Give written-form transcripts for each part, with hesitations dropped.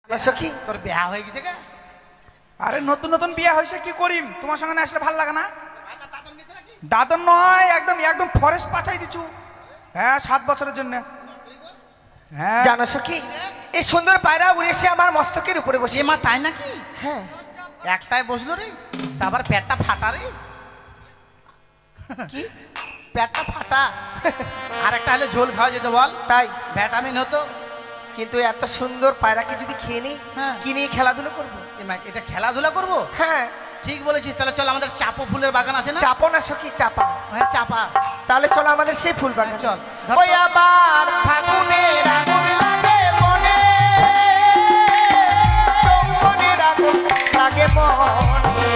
সখী তোর বিয়া হয়ে গেছে কে? আরে নতুন নতুন বিয়ে হয়েছে, কি করিম? তোমার সঙ্গে না আসলে ভালো লাগে না? দাদন নয়, একদম একদম ফরেস্ট পাঠাই দিছু। হ্যাঁ, 7 বছরের জন্য। হ্যাঁ জানো সখী, এই সুন্দর পায়রা উড়ে এসে আমার মস্তকের উপরে বসে। মা তাই নাকি? হ্যাঁ, একটাই বসলো রে, তারপর পেটটা ফাটা রে। কি পেটটা ফাটা। আর একটা হলে ঝোল খাওয়া যেত বল, তাই? ভিটামিন হতো। কিন্তু এত সুন্দর পায়রাকে যদি খেয়ে নিই, হ্যাঁ। কি নিয়ে খেলাধুলো করবো? এটা খেলাধুলা করবো? হ্যাঁ, ঠিক বলেছিস। তাহলে চল, আমাদের চাপো ফুলের বাগান আছে না? চাপো না সখী, চাপা। হ্যাঁ, চাপা। তাহলে চলো আমাদের সেই ফুল বাগান। চল। ওই আবার ফাগুনের আগুন লাগে মনে, যৌবনের আগুন লাগে মনে।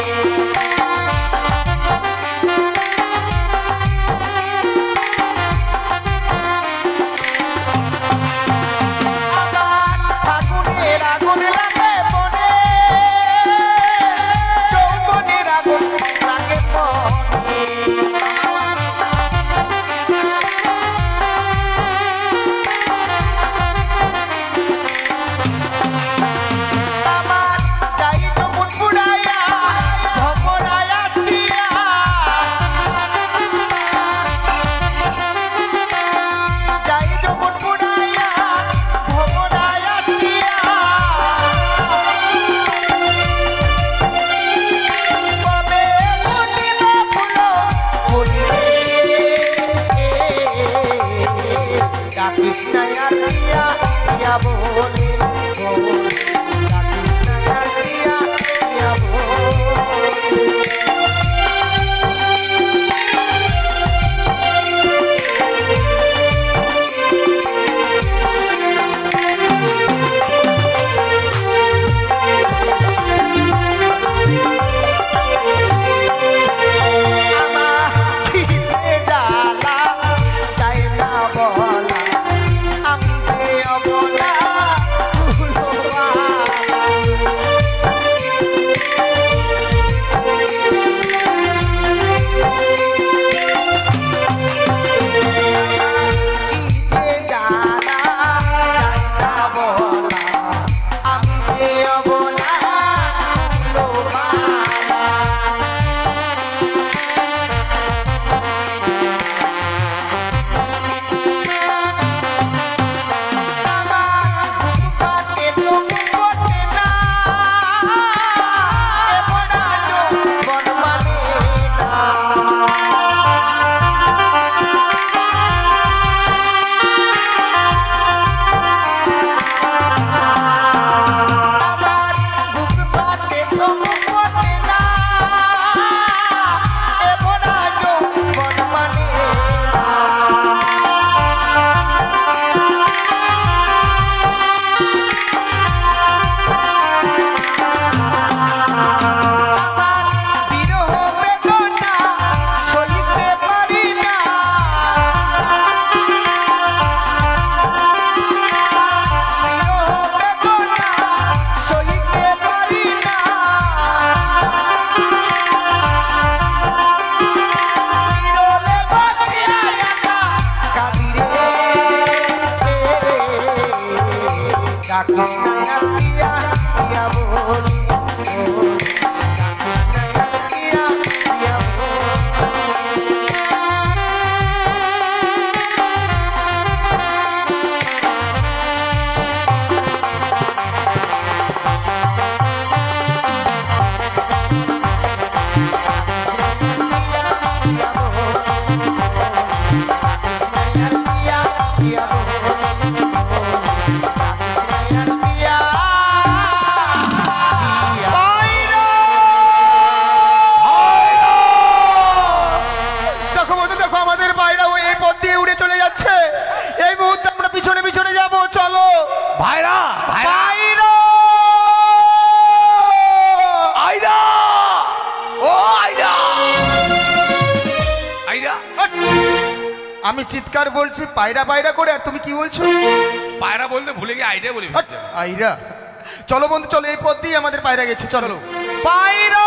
আমি চিৎকার বলছি পায়রা পায়রা করে, আর তুমি কি বলছো? পায়রা বলতে ভুলে গিয়ে আইডিয়া বলি। আইরা, চলো বন্ধু চলো, এই পথ দিয়ে আমাদের পায়রা গেছে, চলো। পায়রা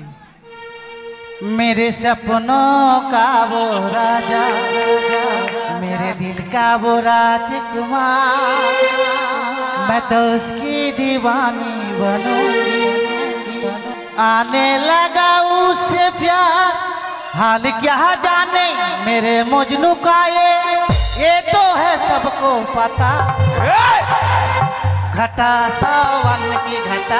मेरे सपनों का वो राजा हिंद का वो राजकुमार, मैं तो उसकी दीवानी बनूंगी। आने लगा उससे प्यार, हाल क्या जाने मेरे मजनू का ये तो है सबको पता। घटा सावन की घटा।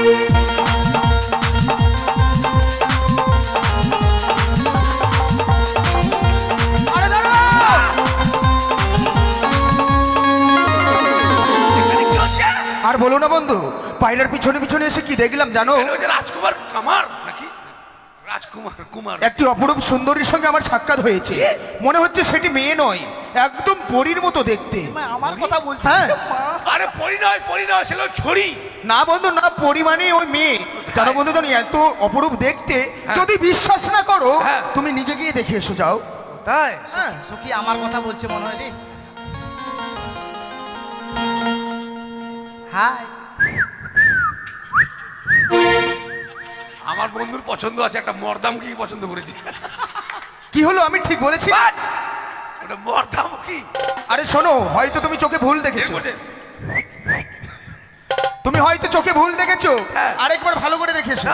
আর বলো না বন্ধু, পায়রার পিছনে পিছনে এসে কি দেখলাম জানো? ওই যে রাজকুমার কামার নাকি রাজকুমার কুমার একটি অপরূপ সুন্দরীর সঙ্গে আমার সাক্ষাৎ হয়েছে। মনে হচ্ছে সেটি মেয়ে নয়, একদম পরীর মতো দেখতে। আমার কথা বলছি। হ্যাঁ, আরে পরি নয় ছিল ছড়ি। না বন্ধু না, পরী মানে ওই মেয়ে। জানো বন্ধু, জানি এত অপরূপ দেখতে। যদি বিশ্বাস না করো হ্যাঁ। তুমি নিজে গিয়ে দেখে এসো, যাও। তাই হ্যাঁ, সখী আমার কথা বলছে মনে হয় রে। হাই, আমার বন্ধুর পছন্দ আছে, একটা মর্দামুখী পছন্দ করেছি। কি হলো, আমি ঠিক বলেছি? ওটা মর্দামুখী। আরে শোনো, হয়তো তুমি চোখে ভুল দেখেছো। তুমি হয়তো চোখে ভুল দেখেছো, হ্যাঁ। আরেকবার ভালো করে দেখে এসো।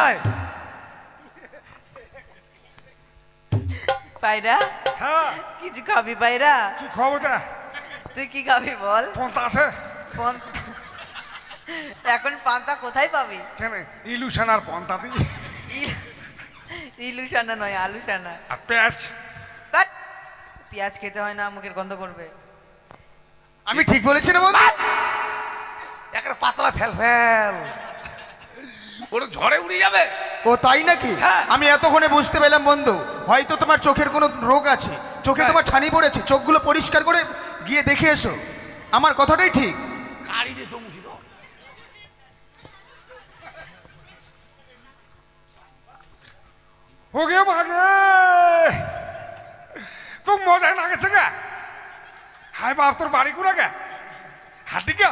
পায়রা, হ্যাঁ, কিছু খাবি পায়রা? কি খবরটা? তুই কি খাবি বল? পন্থা আছে পন- এখন পান্তা কোথায় পাবি? কেন? ইলুশন আর পন্থা দিয়ে ইল- ইলুসানা নয়, আলুসানা। আর পেঁয়াজ। বাট, পেঁয়াজ খেতে হয় না, মুখের গন্ধ করবে। আমি ঠিক বলেছি না বন্ধু? একটা পাতলা ফেল ফেল, ওটা ঝড়ে উড়ে যাবে। ও তাই নাকি? হ্যাঁ। আমি এতক্ষণে বুঝতে পেলাম বন্ধু, হয়তো তোমার চোখের কোনো রোগ আছে, চোখে হ্যাঁ। তোমার ছানি পড়েছে। চোখগুলো পরিষ্কার করে গিয়ে দেখে এসো। আমার কথাটাই ঠিক। গাড়ি দিয়ে চমুছি তো। ওগে মাগে তো মজায় লাগেছে গা। হাই বাপ, তোর বাড়ি কোনা গা? হাতি গা?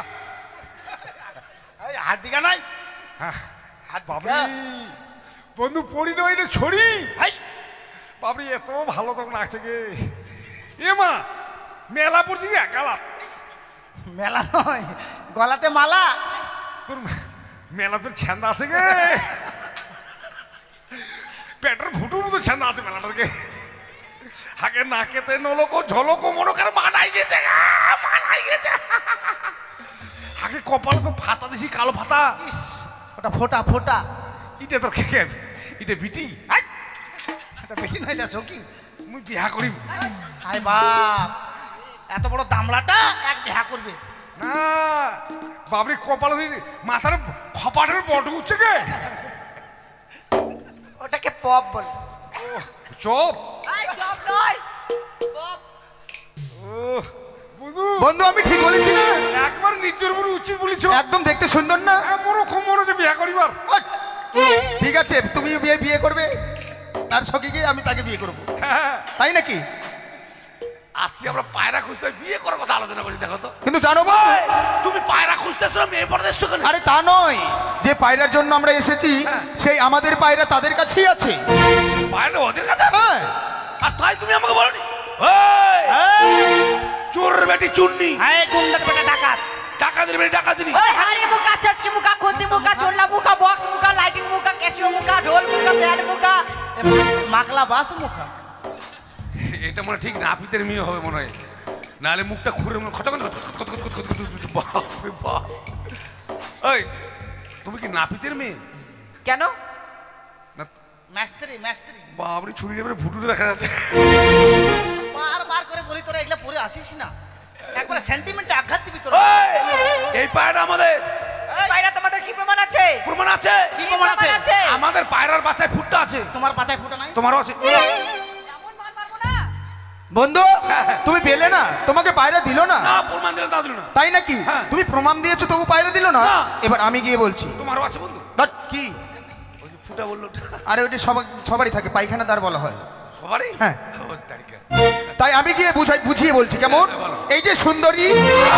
হাত দিকা নাই। বাবরি বন্ধু, পড়ি নয় এটা ছড়ি। বাবরি এত ভালো তখন লাগছে গে। এ মা, মেলা পড়ছি গা গালা। মেলা নয়, গলাতে মালা। তোর মেলা তোর ছ্যান্দা আছে গে, পেটের ফুটুর মতো ছ্যান্দা আছে মেলাটা গে। হাগে নাকেতে নলকো ঝলকো মনে করে মানাই গেছে গা, মানাই গেছে। হাগে কপাল তো ফাতা দিছি, কালো ফাতা। ওটা ফোটা ফোটা। ইটা তোর খেয়ে ইটা বিটি। এটা বেশি নয় যা সখী। মুই বিহা করিম হাই বাপ, এত বড় দামলাটা এক বিহা করবে? না বাবরি, কপাল মাথার খপাটের বট উঠছে গে। ওটাকে পপ বল। চপ। চপ নয়, পপ। ও বুঝু বন্ধু আমি ঠিক বলেছি না? একবার নিজের উপর উচিত বলেছ। একদম দেখতে সুন্দর না? বড় খুব মনে হচ্ছে বিয়া করিবার। ওই, ঠিক আছে, তুমি বিয়ে করবে, তার সঙ্গে আমি তাকে বিয়ে করব, হ্যাঁ, তাই নাকি? আসি আমরা পায়রা খুঁজতে, বিয়ে করার কথা আলোচনা করছি। দেখো তো, কিন্তু জানো বন্ধু, তুমি পায়রা খুঁজতেছো না মেয়ে পড়তেছো কেন? আরে তা নয়, যে পায়রার জন্য আমরা এসেছি সেই আমাদের পায়রা তাদের কাছেই আছে। পায়রা ওদের কাছে? হ্যাঁ। আর তাই তুমি আমাকে বলনি? চোর বেটি চুন্নি, হাই গুন্ডার বেটা ডাকাত। ডাকাতের বেটি ডাকাতিনি। ওই হারি মুখা, চাচকি মুখা, খন্তি মুখা, ছোলা মুখা, বক্স মুখা, লাইটিং মুখা, ক্যাশিও মুখা, ঢোল মুখা, ব্যান্ড মুখা। মাকলা বাস মুখা। এটা মনে হয় ঠিক নাপিতের মেয়ে হবে মনে হয়, নাহলে মুখটা খুঁড়ে মনে খচ খচ খচ খচ খচ খচ খচ খচ। বাপরে বাপ। এই তুমি কি নাপিতের মেয়ে? কেন? না, মাস্টারি মাস্টারি। বাবরি ছুরি নেবে ভুটুতে দেখা যাচ্ছে। বারবার করে বলি তোরা এগুলা পরে আসিস না, একবারে সেন্টিমেন্টে আঘাত দিবি তোরা। এই পায়রা আমাদের। পায়রা তোমাদের কি প্রমাণ আছে? প্রমাণ আছে? কি প্রমাণ আছে? আমাদের পায়রার বাচ্চায় ফুটটা আছে। তোমার পাছায় ফুটা নাই? তোমারও আছে। এমন মার মারবো না। বন্ধু তুমি পেলে না, তোমাকে পায়রা দিল না? না, প্রমাণ দিলে তা দিল না। তাই নাকি? হ্যাঁ। তুমি প্রমাণ দিয়েছো তবু পায়রা দিল না? না। এবার আমি গিয়ে বলছি। তোমারও আছে বন্ধু। বাট কি? ওই যে ফুটা বললো ওটা। আরে ওটি সবারই থাকে, পায়খানা দ্বার বলা হয়। সবারই? হ্যাঁ। ও তারিকা। তাই আমি গিয়ে বুঝিয়ে বলছি কেমন। হ্যাঁ, বলো। এই যে সুন্দরী,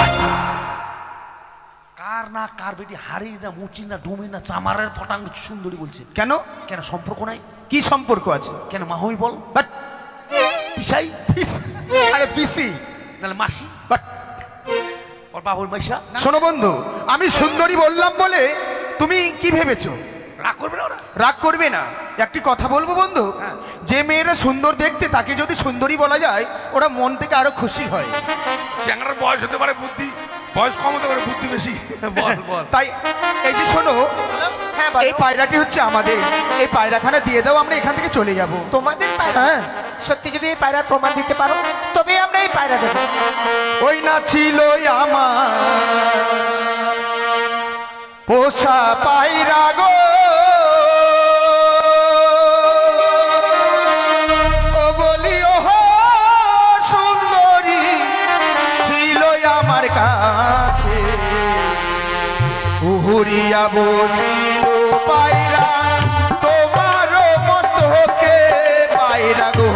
কার না কার বেটি হাড়ি না মুচি না ডুমি না চামারের ফটাং সুন্দরী বলছে কেন কেন? সম্পর্ক নাই? কি সম্পর্ক আছে? কেন মাহই বল? বাট পিসাই? আরে পিসি, নাহলে মাসি বাট ওর বাবুর মাইশা শোনো বন্ধু, আমি সুন্দরী বললাম বলে তুমি কি ভেবেছো? রাগ করবে না ওরা? রাগ করবে না। একটি কথা বলবো বন্ধু, যে মেয়েরা সুন্দর দেখতে তাকে যদি সুন্দরী বলা যায় ওরা মন থেকে আরো খুশি হয়। চ্যাংড়ার বয়স হতে পারে, বুদ্ধি বয়স কম হতে পারে, বুদ্ধি বেশি। বল বল। তাই এই যে শোনো, হ্যাঁ এই পায়রাটি হচ্ছে আমাদের, এই পায়রাখানা দিয়ে দাও, আমরা এখান থেকে চলে যাব। তোমাদের পায়রা? হ্যাঁ। সত্যি যদি এই পায়রার প্রমাণ দিতে পারো তবে আমরা এই পায়রা দেবো। ওই না ছিল আমার পোষা পায়রা গো, ও বলিও হো সুন্দরী ছিল আমার কাছে, উহুরিয়া বসিল পায়রা তোমারও মস্তকে পায়রা গো,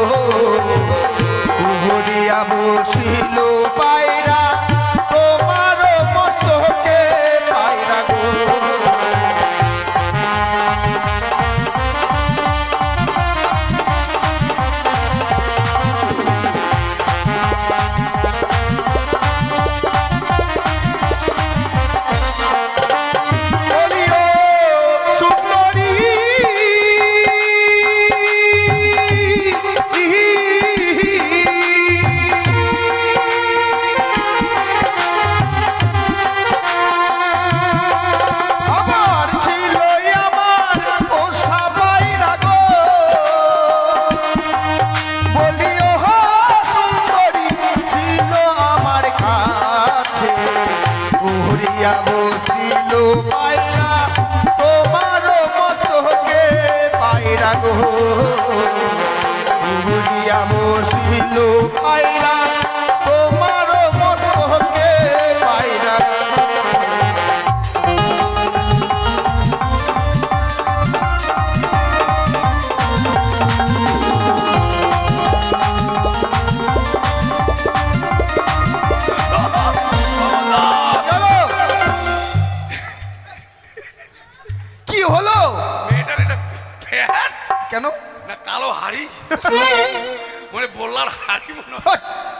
উহুরিয়া বসিল পায়রা তোমারও মস্তকে পায়রা গো। বলিও সুন্দরী আমার ছিল আমার পোষা পায়রা গো, বলিও হো সুন্দরী ছিল আমার কাছে, উড়িয়া বসিল পায়রা তোমারও মস্তকে পায়রা গো, উড়িয়া বসিল পায়রা তোমারও মস্তকে পায়রা। চলো। কি হলো? মেয়েটার এটা ফ্যাট কেন? না কালো হাড়ি, মানে বললার হাড়ি মনে হয়। হট!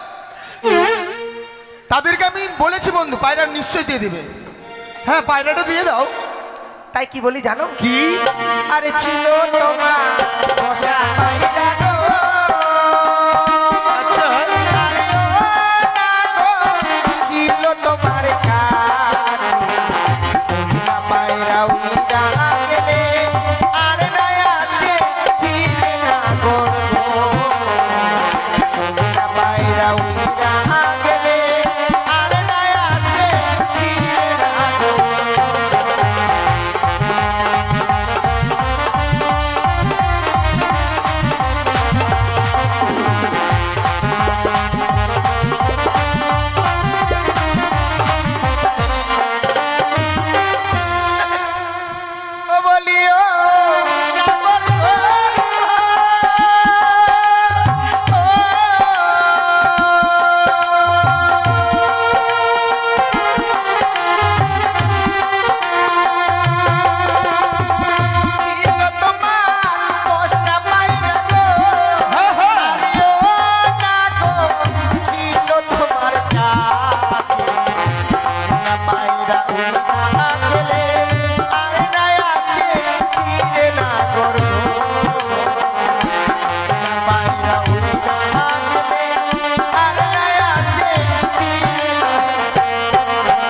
তাদেরকে আমি বলেছি বন্ধু পায়রা নিশ্চয়ই দিয়ে দিবে। হ্যাঁ পায়রাটা দিয়ে দাও। তাই কি বলি জানো? কি? আরে ছিল তোমার পোষা পায়রা গো, আচ্ছা আরে ও না গো, ছিল তোমার কাছে, তোমরা পায়রা উড়া গেলে আর না আসে ফিরে না গো, তোমরা পায়রা উড়া গেলে আর না আসে ফিরে না গো। ও বলিও নাগর গো, ছিল তোমার পোষা পায়রা গো, হ্যাঁ হ্যাঁ আরে ও নাগর ছিল তোমার কাছে, তোমরা পায়রা উড়া গেলে আর না আসে ফিরে না গো, তোমরা পায়রা উড়া গেলে আর না আসে ফিরে না গো।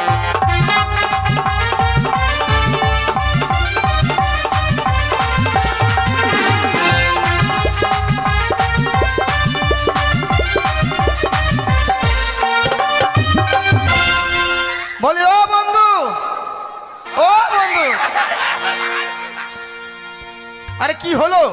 বলি ও বন্ধু, ও বন্ধু, আরে কি হলো?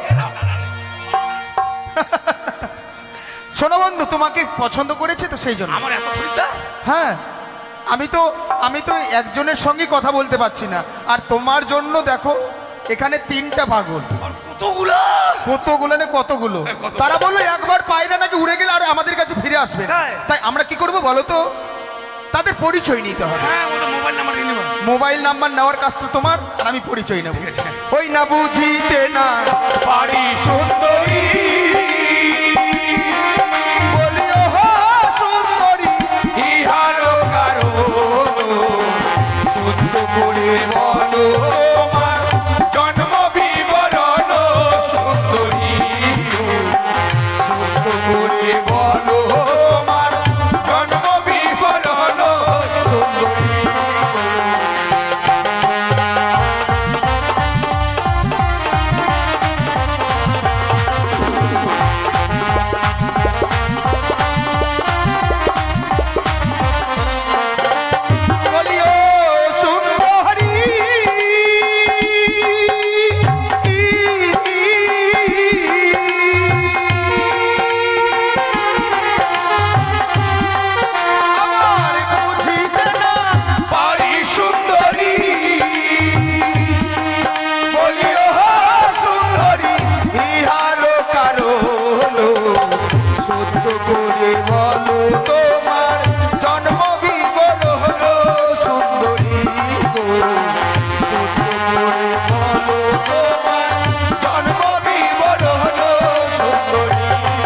শোনো বন্ধু, তোমাকে পছন্দ করেছে তো সেই জন্য। আমার এত খরিদ্দার? হ্যাঁ আমি তো একজনের সঙ্গে কথা বলতে পারছি না, আর তোমার জন্য দেখো এখানে 3টা পাগল। আর কতগুলা? কতগুলো না কতগুলো, কতগুলো? তারা বললো একবার পায়রা নাকি উড়ে গেলে আর আমাদের কাছে ফিরে আসবে না। তাই? তাই আমরা কি করব বলো তো? তাদের পরিচয় নিতে হবে। হ্যাঁ, ওদের মোবাইল নাম্বার নিয়ে নেবো। মোবাইল নাম্বার নেওয়ার কাজটা তোমার, আর আমি পরিচয় নেব। ঠিক আছে। ওই না বুঝিতে না পারি সুন্দরী, বলিও হো করে বলো তোমার জন্ম বিবরণ সুন্দরী সত্য করে বলো তোমার জন্ম বিবরণ সুন্দরী। বলিও সুন্দরী আমার বুঝিতে না পারি সুন্দরী বলিও সুন্দরী ইহার কারণ সত্য করে বলো তোমার জন্ম বিবরণ সুন্দরী গো সত্য করে বলো তোমার জন্ম বিবরণ সুন্দরী।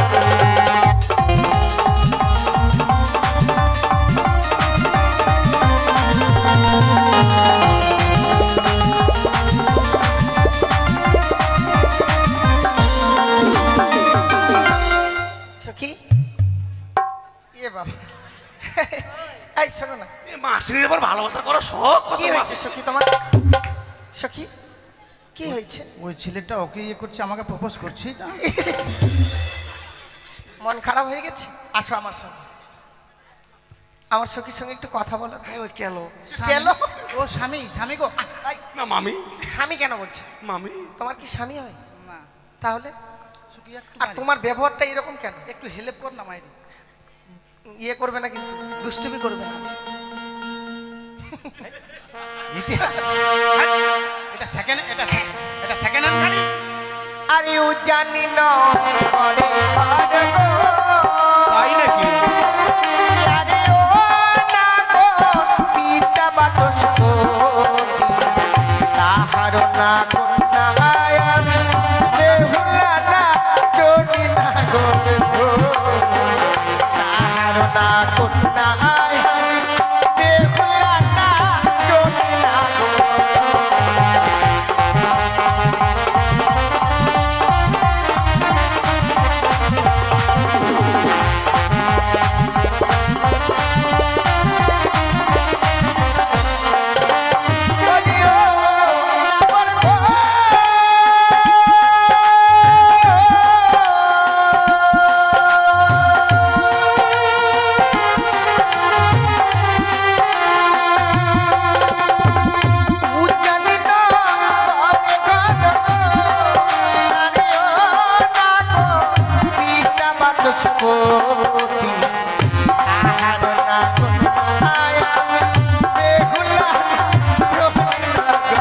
সখী এ বাবা এই শোনো না এ মাসির এবার ভালোবাসা করো শখ কত কি হয়েছে মাসি। সখী তোমার সখী কি হয়েছে ওই ছেলেটা ওকে ইয়ে করছে আমাকে প্রপোজ করছি না মন খারাপ হয়ে গেছে আসো আমার সঙ্গে আমার সখীর সঙ্গে একটু কথা বলো এই ওই কেলো কেন ও স্বামী স্বামী গো এই, না মামি স্বামী কেন বলছো মামি তোমার কি স্বামী হয় না তাহলে সুখী একটু আর তোমার ব্যবহারটা এরকম কেন একটু হেল্প কর না মাইরি ইয়ে করবে না কিন্তু দুষ্টুমি করবে না এটা সেকেন্ড এটা সেকেন্ড হ্যান্ড গাড়ি আরে ও জানি না পরে পারবো তাই নাকি আরে ও না গো পিতা বাতস তাহার না কন্যায় আমি বেহুলা না চলি না গো তাহার না কন্যায় আমি বেহুলা না চলি না গো বলিও আমার গো উজ্জানি না তবে ঘন আরে ও না গো পিতা বাচস্পতি তাহার না কন্যায় আমি বেহুলা চলি না গো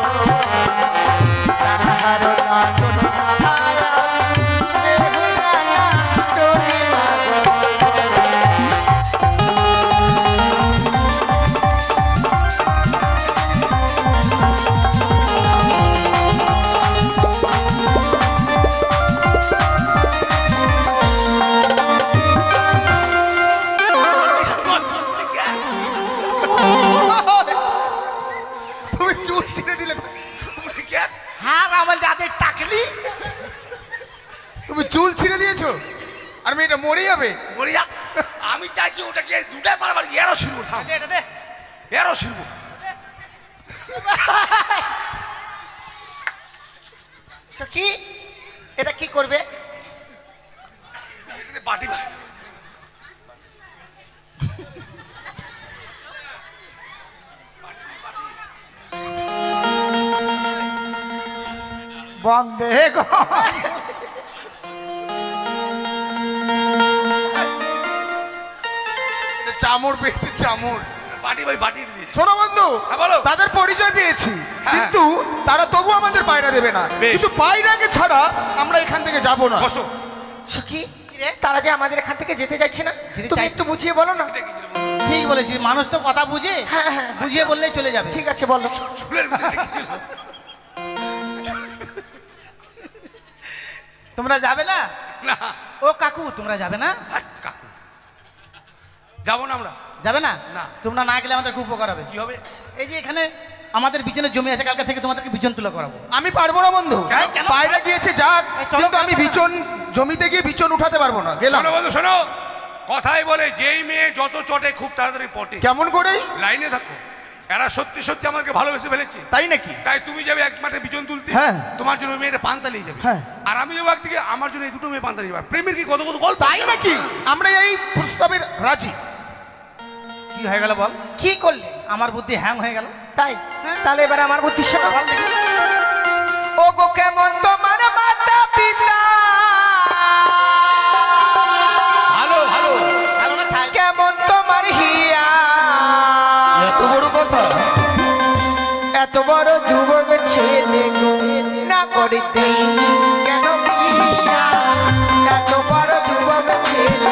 তাহার না কন্যায় আমি বেহুলা না চলি না গো তুমি চুল ছিঁড়ে দিলে হার আমার যাদের টাকলি তুমি চুল ছিঁড়ে দিয়েছো আর মেয়েটা মরে যাবে মরিয়া আমি চাইছি ওটাকে দুটাই পারবার এরও ছিড়বো থাম এটা দে এরও ছিড়বো সখী এটা কি করবে পাটি বন্দে গো এটা চামড় পেয়েছে চামড় বাটি ভাই বাটি দিয়েছি শোনো বন্ধু হ্যাঁ, বলো। তাদের পরিচয় পেয়েছি হ্যাঁ। কিন্তু তারা তবু আমাদের পায়রা দেবে না বেশ। কিন্তু পায়রাকে ছাড়া আমরা এখান থেকে যাব না বসো সখী তারা যে আমাদের এখান থেকে যেতে চাইছে না যেতে তুমি চাইছে একটু বুঝিয়ে বলো না এটা কি ছিল? ঠিক বলেছিস মানুষ তো কথা বুঝে হ্যাঁ, হ্যাঁ। বুঝিয়ে বললেই চলে যাবে ঠিক আছে বলো চুলের ভিতরে কি ছিল? তোমরা যাবে না না ও কাকু তোমরা যাবে না হাট, কাকু যাবো না আমরা যাবে না না। তোমরা না গেলে আমাদের খুব উপকার হবে কি হবে এই যে এখানে আমাদের বিছনে জমি আছে, কালকে থেকে তোমাদেরকে বিছন তুলা করাবো। আমি পারবো না বন্ধু, কেন? বাইরে গিয়েছে যাক, এই চলো, কিন্তু আমি কেন? বিচন জমিতে গিয়ে বিচন উঠাতে পারবো না, গেলাম। শোনো বন্ধু শোনো, কথাই বলে যেই মেয়ে যত চটে খুব তাড়াতাড়ি পটে। কেমন করে? লাইনে থাকো, এরা সত্যি সত্যি আমাকে ভালোবেসে ফেলেছে। তাই নাকি? তাই তুমি যাবে এক মাঠে বিচন তুলতে, হ্যাঁ। তোমার জন্য ওই মেয়েটা পান্তালিয়ে যাবে, হ্যাঁ। আর আমি যাবো একদিকে, আমার জন্য এই দুটো মেয়ে পান্তালিয়ে যাবে। প্রেমের কি কত কত গল্প। তাই নাকি? আমরা এই প্রস্তাবের রাজি। কি হয়ে গেল বল? কি করলে? আমার বুদ্ধি হ্যাং হয়ে গেল। তাই তাহলে এবারে আমার বুদ্ধি শোনো। ও গো কেমন তোমার মাতা পিতা, ভালো ভালো। ভালো না ছাই? কেমন তোমার হিয়া, এত বড় কথা? এত বড় যুবক ছেলে গো না করিতে কেন বিয়া, এত বড় যুবক ছেলে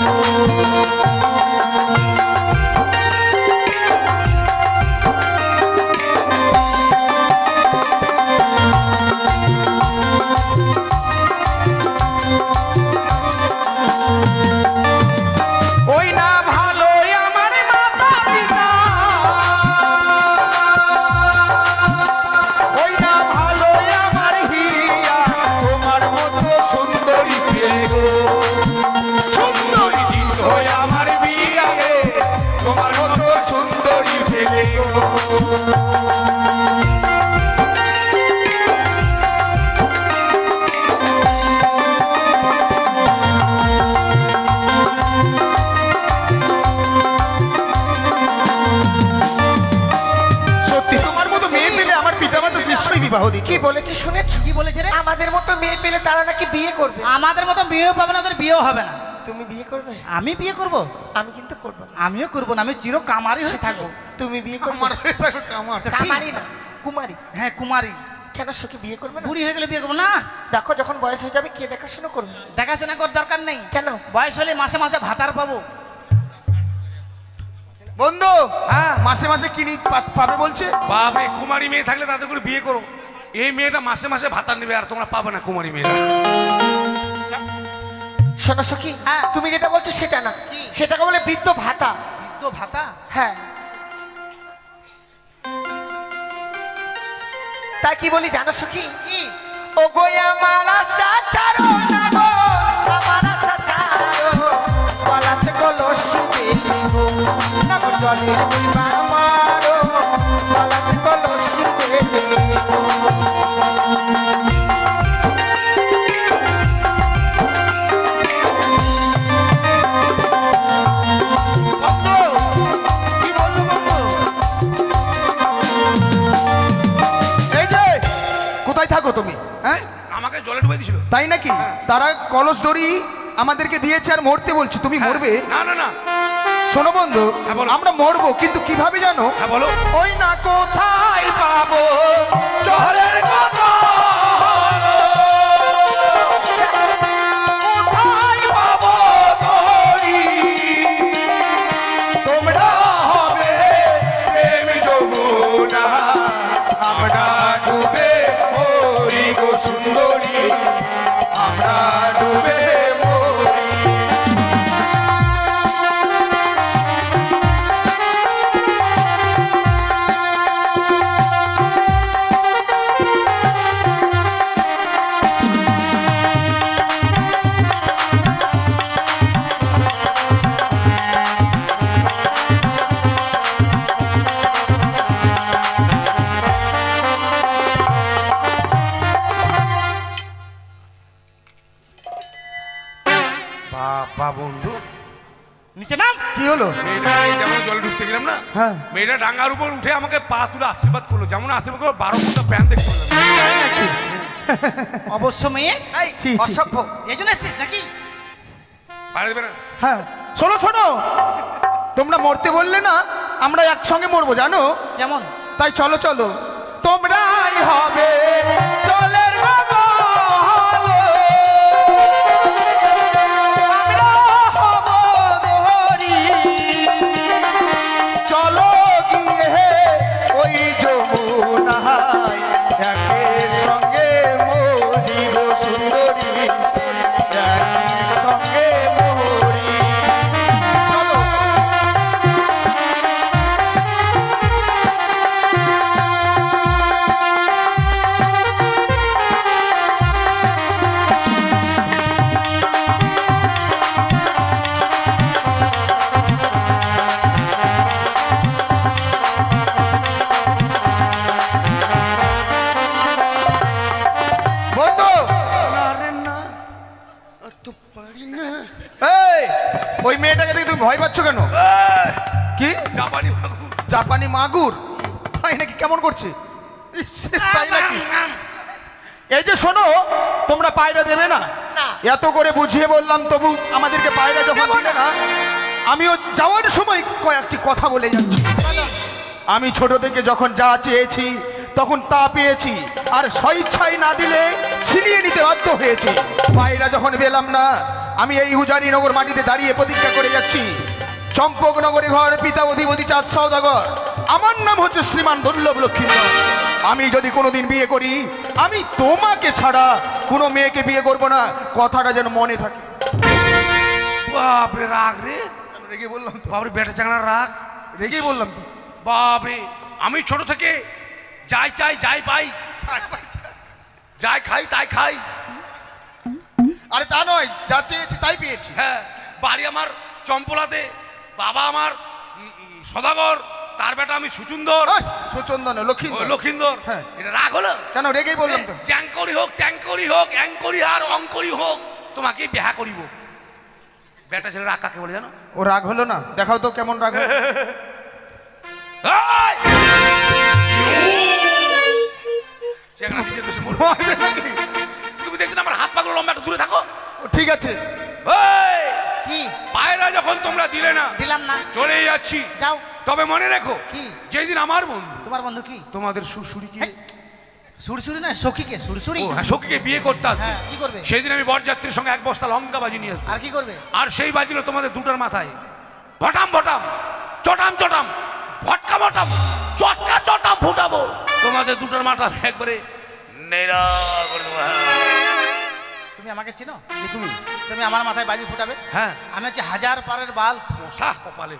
ওই না ভালো আমার মাতা পিতা, ওই না ভালো আমার হিয়া, তোমার মতো সুন্দরী ছেলে গো, সুন্দরী দিন হয়ে আমার বিয়া রে, তোমার মতো সুন্দরী ছেলে গো। সত্যি তোমার মতো মেয়ে পেলে আমার পিতামাতা নিশ্চয়ই বিবাহ দিত। কি বলেছে শুনেছ? কি বলেছে রে? আমাদের মতো মেয়ে পেলে তারা নাকি বিয়ে করবে। আমাদের মতো বিয়েও পাবে না, ওদের বিয়েও হবে না। তুমি বিয়ে করবে? আমি বিয়ে করব? আমি কিন্তু করব না। আমিও করব না, আমি চির কামারি হয়ে থাকবো। তুমি বিয়ে করবে? আমার হয়ে থাকো কামার। কামারি না, কুমারী। হ্যাঁ কুমারী। কেন সখী বিয়ে করবে না? বুড়ি হয়ে গেলে বিয়ে করবো না। দেখো যখন বয়স হয়ে যাবে কে দেখাশোনা করবে? দেখাশোনা করার দরকার নেই। কেন? বয়স হলে মাসে মাসে ভাতার পাবো। বন্ধু, হ্যাঁ। মাসে মাসে কিনি পাবে বলছে। বাপরে, কুমারী মেয়ে থাকলে তাদের করে বিয়ে করো। এই মেয়েটা মাসে মাসে ভাতা নেবে, আর তোমরা পাবে না কুমারী মেয়েটা। শোনো সখী, হ্যাঁ। তুমি যেটা বলছো সেটা না, কি? সেটাকে বলে বৃদ্ধ ভাতা। বৃদ্ধ ভাতা? হ্যাঁ। তাই কি বলি জানো সখী? কি? ও গো আমার আশা ছাড়ো না গো, আমার আশা ছাড়ো, গলাতে কলসি বেলি গো, না গো জলের বিমা মারো, গলাতে কলসি বেলি গো। কি বললো বন্ধু? এই যে কোথায় থাকো তুমি? হ্যাঁ, আমাকে জলে ডুবে দিছিল। তাই নাকি? তারা কলস দড়ি আমাদেরকে দিয়েছে আর মরতে বলছি, তুমি মরবে? না না না। শোনো বন্ধু, হ্যাঁ, বলো। আমরা মরবো, কিন্তু কিভাবে জানো? হ্যাঁ বলো। ওই না কোথায় পাবো জলের কথা, কোথায় পাবো দড়ি, তোমরা হবে প্রেম যমুনা, আমরা ডুবে মরি গো সুন্দরী, আমরা ডুবে মরি। বাবা বন্ধু, নিচে নাম। কি হলো? মেয়েটা এই যেমন জলে ডুবতে গেলাম না, হ্যাঁ। মেয়েটা ডাঙ্গার উপর উঠে আমাকে পা তুলে আশীর্বাদ করলো। যেমন আশীর্বাদ করলো 12 ফুটা প্যান্ট দেখতে পেলাম। অবশ্য মেয়ে এই ছি, ছি, ছি। অসভ্য। এই জন্য এসছিস নাকি? বাইরে দেবে না। হ্যাঁ, শোনো শোনো, তোমরা মরতে বললে না, আমরা একসঙ্গে মরবো জানো? কেমন? তাই চলো চলো, তোমরাই হবে জলের গগল, আমরা হব দড়ি, চলো গিয়ে ওই যমুনায় একে সঙ্গে মরি গো সুন্দরী, একে সঙ্গে মরি। চলো। ওই মেয়েটাকে দেখে তুমি ভয় পাচ্ছ কেন? কি জাপানি বাবু জাপানি মাগুর? তাই নাকি? কেমন করছে? ইস, তাই নাকি? এই যে শোনো, তোমরা পায়রা দেবে না? এত করে বুঝিয়ে বললাম তবু আমাদেরকে পায়রা যখন দিলে না, আমিও যাওয়ার সময় কয়েকটি কথা বলে যাচ্ছি। আমি ছোট থেকে যখন যা চেয়েছি তখন তা পেয়েছি, আর স্বইচ্ছায় না দিলে ছিনিয়ে নিতে বাধ্য হয়েছি। পায়রা যখন পেলাম না, আমি এই উজানিনগর মাটিতে দাঁড়িয়ে প্রতিজ্ঞা করে যাচ্ছি, চম্পকনগরে ঘর, পিতা অধিপতি চাঁদ সওদাগর, আমার নাম হচ্ছে শ্রীমান দুর্লভ লক্ষ্মীধর। আমি যদি কোনোদিন বিয়ে করি, আমি তোমাকে ছাড়া কোনো মেয়েকে বিয়ে করব না, কথাটা যেন মনে থাকে। বাপরে রাগ রে, রেগে বললাম তো, বাপরে বেটা চাংড়ার রাগ, রেগেই বললাম তো। বাপরে আমি ছোট থেকে যাই চাই যাই পাই, যাই খাই তাই খাই। আরে তা নয়, যা চেয়েছি তাই পেয়েছি। হ্যাঁ, বাড়ি আমার চম্পলাতে, বাবা আমার সদাগর, তার বেটা আমি সুচুন্দর, সুচন্দন লক্ষ্মীন্দর। লক্ষিন্দর। হ্যাঁ। এটা রাগ হলো কেন? রেগেই বললাম তো। চ্যাঙ্করি হোক, ট্যাঙ্করি হোক, অ্যাঙ্করি আর অঙ্করি হোক, তোমাকে বিহা করিব। বেটা ছেলে রাগ কাকে বলে জানো? ও রাগ হলো না? দেখাও তো কেমন রাগ হলো। এই! চ্যাংড়া নিজের দোষে মরবে। মারবে নাকি? তুমি দেখছো না আমার হাত পাগুলো লম্বা, একটু দূরে থাকো। ও, ঠিক আছে। এই! কি পায়রা যখন তোমরা দিলে না, দিলাম না? চলে যাচ্ছি। যাও। তবে মনে রেখো, কি? যেদিন আমার বন্ধু তোমার বন্ধু কি? তোমাদের শ্বশুরি কি, সুরসুরি না, সখীকে সুরসুরি। ও হ্যাঁ, সখীকে বিয়ে করতে আসবে, হ্যাঁ, কি করবে? সেই দিন আমি বরযাত্রীর সঙ্গে এক বস্তা লঙ্কা বাজি নিয়ে আসবো। আর কি করবে? আর সেই বাজিল তোমাদের দুটার মাথায় ভটাম ভটাম, চটাম চটাম, ভটকা ভটাম, চটকা চটাম ফুটাবো। তোমাদের দুটার মাথা একবারে নেড়া করে দেবো। তুমি আমাকে চিনো? কি তুমি? তুমি আমার মাথায় বাজি ফুটাবে? হ্যাঁ, আমি হচ্ছে হাজার পারের বাল। মশা কপালে।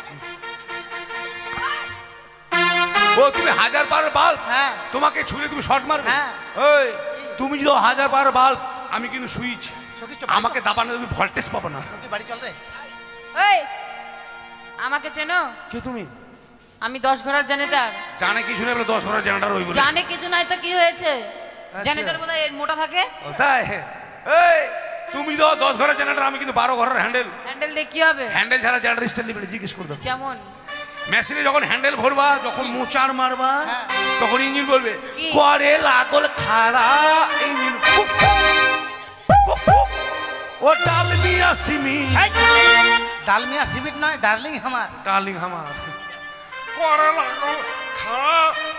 ও তুমি হাজার বার বাল্ব, হ্যাঁ। তোমাকে ছুলে তুমি শর্ট মারবে? হ্যাঁ। ওই তুমি যদি হাজার বার বাল্ব, আমি কিন্তু সুইচ, সখী চল, আমাকে দাবানো তুমি ভোল্টেজ পাবো না। সখী বাড়ি চল রে। এই আমাকে চেনো? কে তুমি? আমি 10 ঘোড়ার জেনারেটর। জানে কিছু নেই বলে 10 ঘরের জেনারেটর হইব না। জানে কিছু নাই তো কি হয়েছে? জেনারেটর বোধহয় এর মোটা থাকে। ও তাই? এই তুমি তো 10 ঘরের জেনারেটর, আমি কিন্তু 12 ঘরের হ্যান্ডেল। হ্যান্ডেল দিয়ে কি হবে? হ্যান্ডেল ছাড়া জেনারেটর স্টাইল নিবে, জিজ্ঞেস করে দাও। কেমন? মেশিনে যখন হ্যান্ডেল ভরবা, যখন মোচার মারবা, হ্যাঁ। তখন ইঞ্জিন বলবে কি? করে লাগল খাড়া ইঞ্জিন, ফুক, ফুক, ফুক, ফুক। ও ডালমিয়া সিমি, ডালমিয়া সিবিট নয়, ডার্লিং আমার। ডার্লিং আমার করে লাগল খাড়া,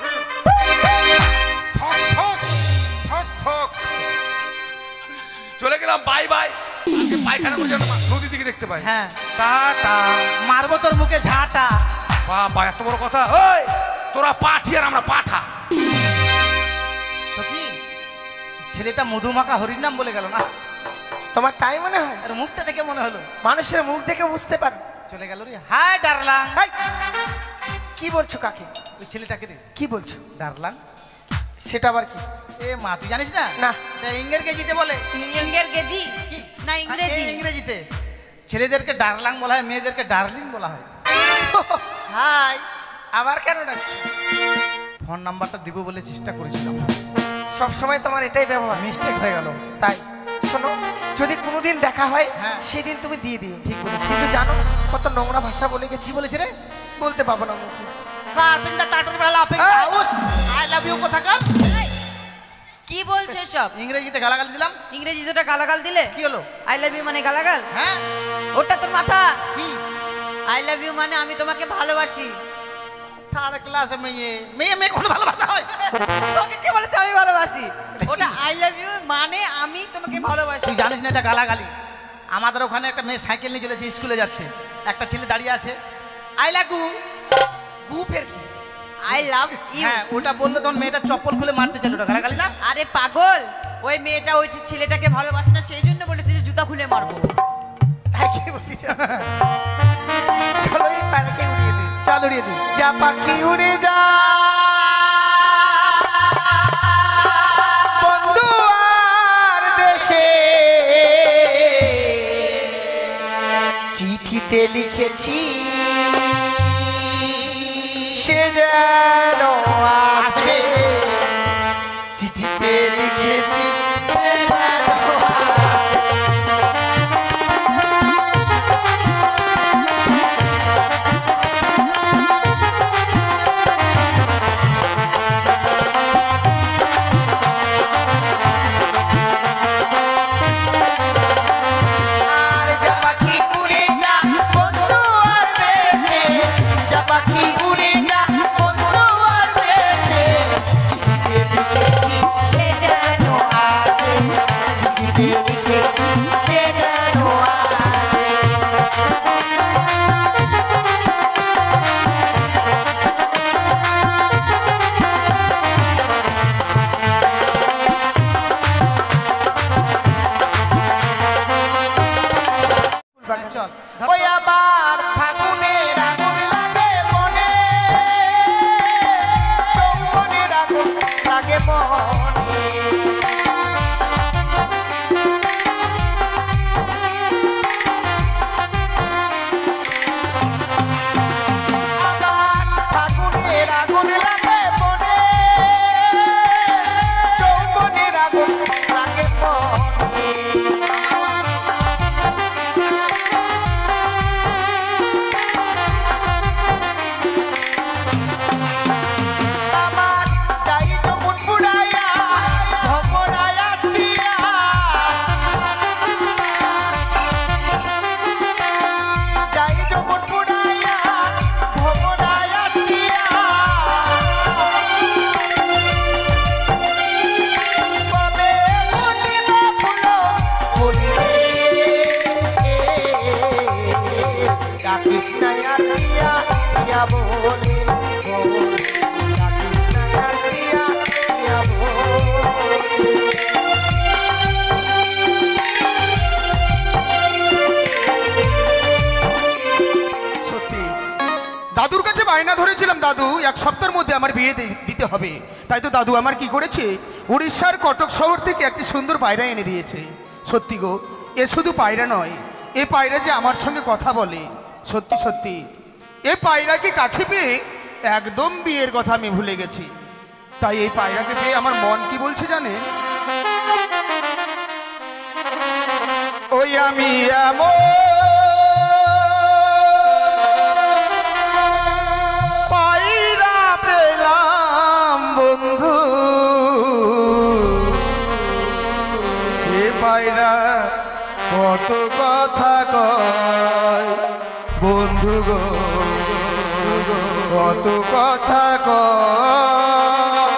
ফক ফক ফক ফক। চলে গেলাম, বাই বাই। আজকে পায়খানা করে যেন নদী দিকে দেখতে পাই। হ্যাঁ। টাটা। মারবো তোর মুখে ঝাঁটা। বাবা এত বড় কথা। ওই তোরা পাঠি আর আমরা পাঠা। সখী, ছেলেটা মধুমাখা হরির নাম বলে গেল না? তোমার তাই মনে হয়? আর মুখটা দেখে মনে হলো। মানুষের মুখ দেখে বুঝতে পারো। চলে গেল রে। Hi darling. এই, কি বলছো কাকে? ওই ছেলেটাকে রে। কি বলছো? ডারলাং? সেটা আবার কি? এ মা, তুই জানিস না? না। এটা ইংরের কেজিতে বলে। ইংরের কেজি কি? না ইংরেজি? ইংরেজিতে ছেলেদেরকে ডারলাং বলা হয়, মেয়েদেরকে ডার্লিং বলা হয়। হাই, আবার কেন ডাকছি? ফোন নাম্বারটা দিব বলে চেষ্টা করেছিলাম, সব সময় তোমার এটাই ব্যবহার। মিস্টেক হয়ে গেল। তাই শোনো, যদি কোনোদিন দেখা হয় হ্যাঁ। সেদিন তুমি দিয়ে দিও। ঠিক বলেছো। কিন্তু জানো কত নোংরা ভাষা বলে গেছি? কি বলেছে রে? বলতে পাবো না মুখে। কাটিং দা টাটার বেলা লাফিং হাউস আই লাভ ইউ কোথাকার। কি বলছো সব? ইংরেজিতে গালাগালি দিলাম। ইংরেজি দুটো গালাগাল দিলে? কি হলো? আই লাভ ইউ মানে গালাগাল? হ্যাঁ। ওটা তোর মাথা। কি? আই লাভ ইউ মানে আমি তোমাকে ভালোবাসি। থার্ড ক্লাসে মেয়ে মেয়ে মেয়ে কোনো ভালোবাসা হয়? তোকে কে বলেছে আমি ভালোবাসি? ওটা আই লাভ ইউ মানে আমি তোমাকে ভালোবাসি। তুই জানিস না এটা গালাগালি? আমাদের ওখানে একটা মেয়ে সাইকেল নিয়ে চলেছে, স্কুলে যাচ্ছে, একটা ছেলে দাঁড়িয়ে আছে, আই লাভ ইউ। গু ফের কি? I love you. হ্যাঁ, ওটা বললো তখন মেয়েটা চপ্পল খুলে মারতে চাইল, ওটা গালাগালি না? আরে পাগল, ওই মেয়েটা ওই ছেলেটাকে ভালোবাসে না, সেই জন্য বলেছে যে জুতা খুলে মারবো। তাই কি বলি? চলো এই পাখিকে উড়িয়ে দিই। চল উড়িয়ে দিস। যা পাখি উড়ে যা বন্ধু আর দেশে, চিঠিতে লিখেছি সে যেন আসবে, চিঠিতে লিখেছি সে যেন আসবে। ওই আমার ফাগুনের আগুন লাগে মনে, যৌবনের আগুন লাগে মনে। আমার ফাগুনের আগুন লাগে মনে, যৌবনের আগুন লাগে মনে। আমার যাই যমুন পুরাইয়া ভবরায়া সিয়া, যাই যমুন পুরাইয়া ভবরায়া সিয়া, কবে ফুটিব ফুল ফুলিবে, ডাকিস না আর দিয়া দিয়া বলে বল, ডাকিস না আর দিয়া দিয়া বলে। সত্যি দাদুর কাছে বায়না ধরেছিলাম, দাদু 1 সপ্তাহের মধ্যে আমার বিয়ে দিতে হবে। তাই তো দাদু আমার কি করেছে, উড়িষ্যার কটক শহর থেকে একটি সুন্দর পায়রা এনে দিয়েছে। সত্যি গো, এ শুধু পায়রা নয়, এ পায়রা যে আমার সঙ্গে কথা বলে। সত্যি সত্যি এ পায়রাকে কাছে পেয়ে একদম বিয়ের কথা আমি ভুলে গেছি। তাই এই পায়রাকে পেয়ে আমার মন কি বলছে জানে, ওই আমি এমন পায়রা পেলাম বন্ধু, সে পায়রা কত কথা কয় বন্ধু গো, কত কথা কয়।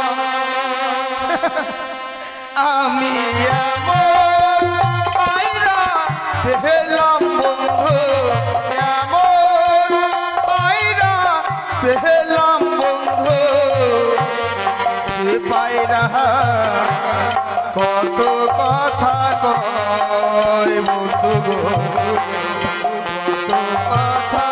আমি এমন পায়রা পেলাম বন্ধু, এমন পায়রা পেলাম বন্ধু, সে পায়রা কত কথা কয় বন্ধু গো, কত কথা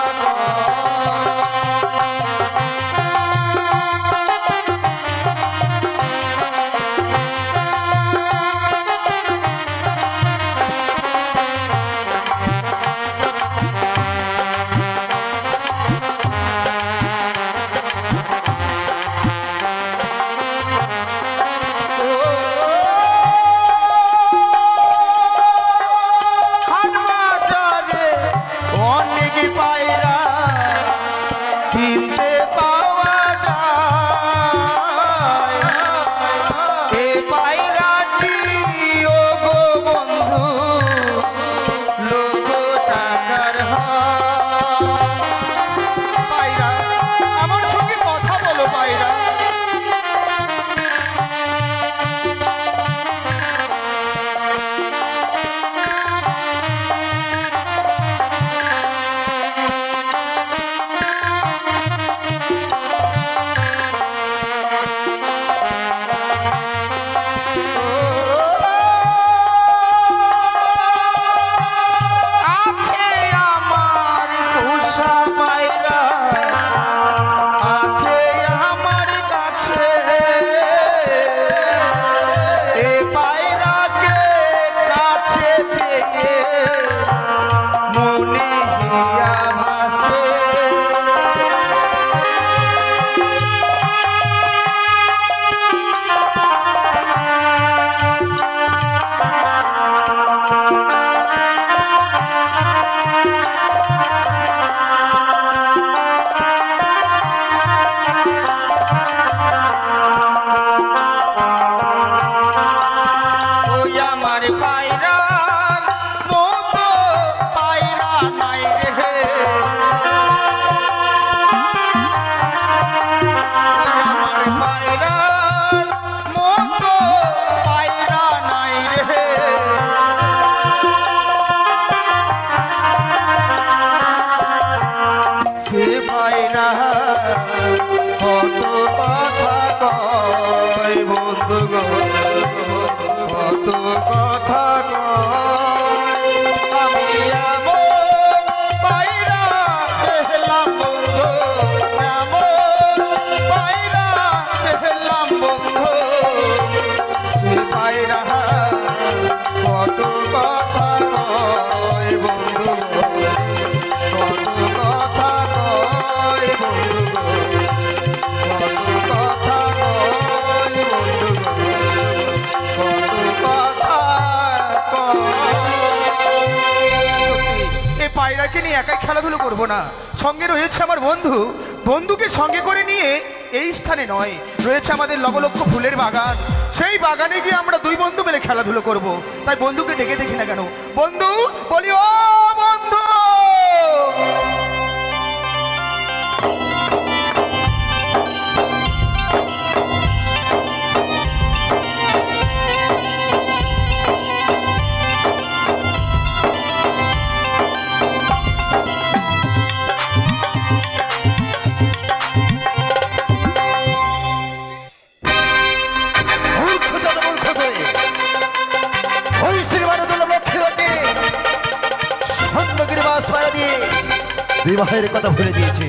পায়রাকে নিয়ে একাই খেলাধুলো করব না, সঙ্গে রয়েছে আমার বন্ধু। বন্ধুকে সঙ্গে করে নিয়ে এই স্থানে নয়, রয়েছে আমাদের লবলক্ষ ফুলের বাগান। সেই বাগানে গিয়ে আমরা দুই বন্ধু মিলে খেলাধুলো করব। তাই বন্ধুকে ডেকে দেখি না কেন? বন্ধু বলি, ও বন্ধু! বিবাহের কথা ভুলে দিয়েছে।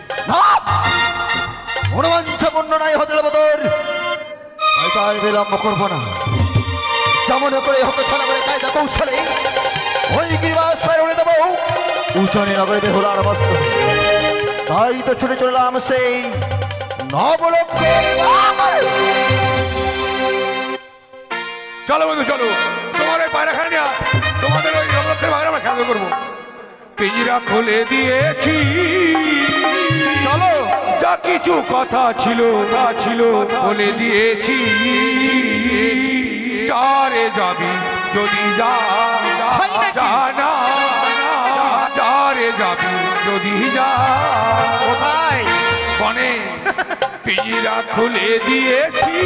মনোবাঞ্ছাপূর্ণ নয় হতে বদর, হয়তো আর বিলম্ব করবো না। যেমন করে হোক ছড়া করে কায়দা কৌশলে ওই গিরিবাস পায়ে উড়ে দেবো উচনে নগরে বেহুলার বস্ত্র। তাই তো ছুটে চললাম সেই নবলক্ষ। চলো বন্ধু চলো, তোমার ওই পায়রা খাই না, তোমাদের ওই নবলক্ষের বাগানে আমরা খেলা করবো। পিঞ্জিরা খুলে দিয়েছি, চলো। যা কিছু কথা ছিল তা ছিল বলে দিয়েছি। যারে যাবি যদি যা জানা, যারে যাবি যদি যা কোথায়? বনে পিঞ্জিরা খুলে দিয়েছি,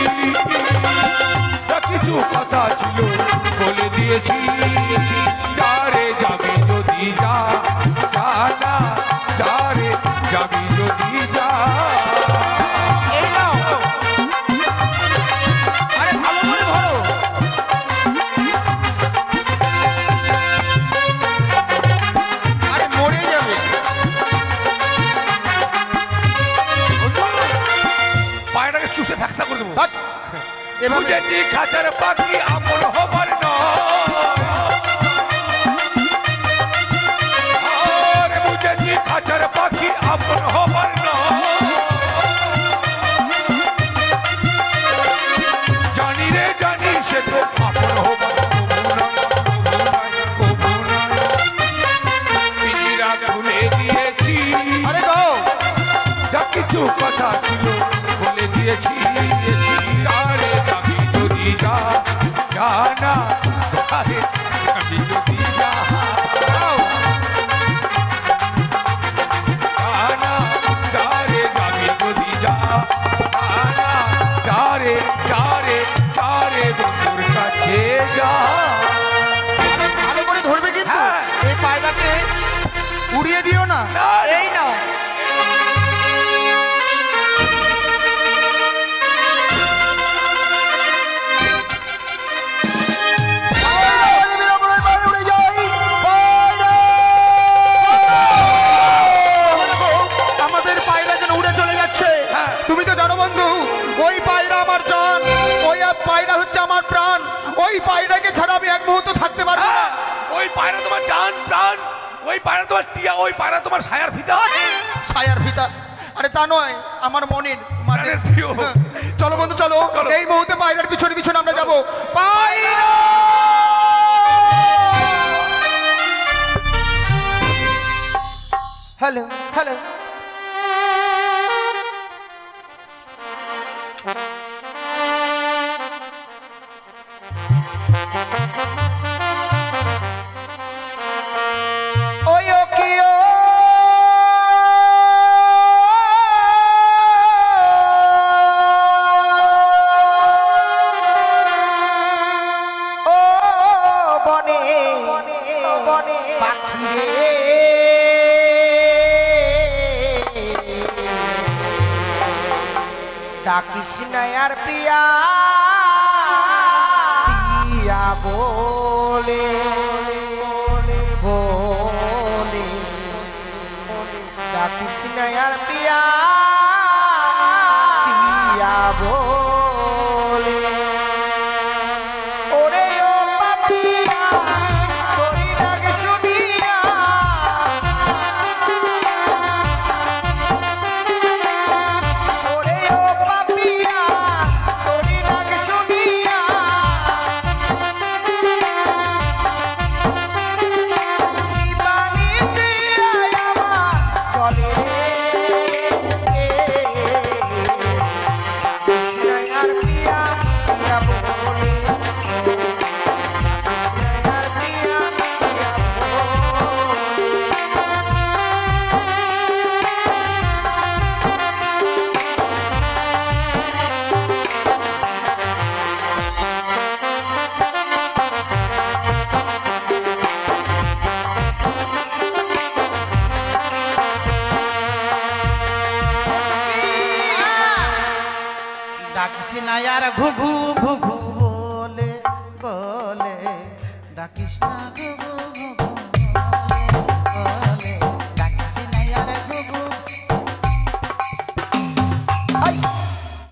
যা কিছু কথা ছিল বলে দিয়েছি। যারে যাবি যদি যা জানা, যারে যাবি যদি যা। এই নাও। আরে ভালো করে ধরো। আরে মরে যাবে। পায়রাটাকে চুষে ফ্যাকসা করে দেবো। ধ্যাৎ, এভাবে বুঝেছি খাঁচার পাখি আপন হবার নয়, বুঝেছি খাঁচার পাখি আপন হবার নয়। জানি রে জানি সে তো আপন হবার কবু নয়। পিঞ্জিরা খুলে দিয়েছি, আরে যাও। যা কিছু কথা ছিল বলে দিয়েছি। যারে যাবি যদি যা জানা, যারে যাবি যদি যা জানা, যারে যাবি যদি যা জানা, যারে যারে যারে বন্ধুর কাছে যা। আরে ভালো করে ধরবে কিন্তু। হ্যাঁ। এই পায়রাকে উড়িয়ে দিও না। এই নাও। আমাদের পায়রা যেন উড়ে চলে যাচ্ছে। হ্যাঁ। তুমি তো জানো বন্ধু, ওই পায়রা আমার জান, ওই পায়রা হচ্ছে আমার প্রাণ। ওই পায়রাকে ছাড়া আমি এক মুহূর্ত থাকতে পারবো না। ওই পায়রা তোমার জান প্রাণ, ওই পায়রা তোমার টিয়া, ওই পায়রা তোমার ছায়ার ভিতর। ছায়ার ভিতর? আরে তা নয়, আমার মনের মাঝে। প্রাণের প্রিয়। হ্যাঁ। চলো বন্ধু চলো, চলো। এই মুহূর্তে পায়রার পিছনে পিছনে আমরা যাবো। পায়রা! Hello hello. ওই ও কি ও বনে বনে পাখি রে, ডাকিস নয়ার প্রিয়া প্রিয়া বলে বলে, ডাকিস নয়ার প্রিয়া প্রিয়া বলে। ওরে ও পাপিয়া তোরি ডাক শুনিয়া, ওরে ও পাপিয়া তোরি ডাক শুনিয়া, কি বানি ডাকিস না আর ঘুঘু ঘুঘু বলে বলে ডাকিস না ঘুঘু ঘুঘু বলে।